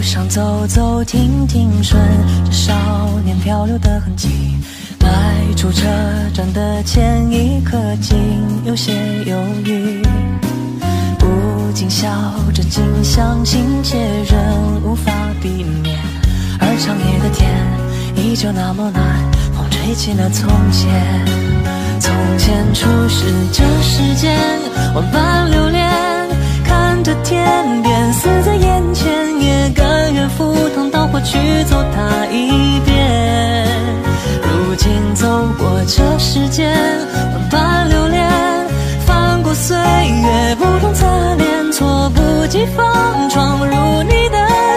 上走走停停，顺着少年漂流的痕迹，迈出车站的前一刻，竟有些犹豫。不禁笑着，竟相信些人无法避免，而长夜的天依旧那么暖，风吹起了从前。从前初识这世间，万般流连，看着天边似在眼前，也甘愿赴汤蹈火去走它一遍。如今走过这世间，万般流连，翻过岁月不同侧脸，措不及防闯入你的